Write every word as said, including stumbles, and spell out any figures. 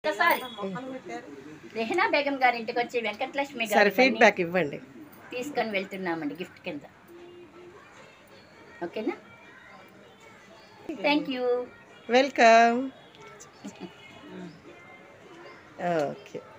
ఒక్కసారి రెహనా బేగం గారి ఇంటికి వచ్చి వెంకటలక్ష్మి సరే గారు ఫీడ్బ్యాక్ ఇవ్వండి. తీసుకొని వెళ్తున్నామండి గిఫ్ట్ కింద. ఓకేనా? Thank you. వెల్కమ్. ఓకే.